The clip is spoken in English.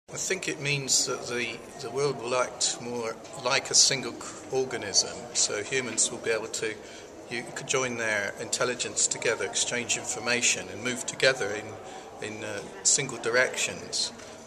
I think it means that the world will act more like a single organism, so humans will be able to you could join their intelligence together, exchange information and move together in single directions.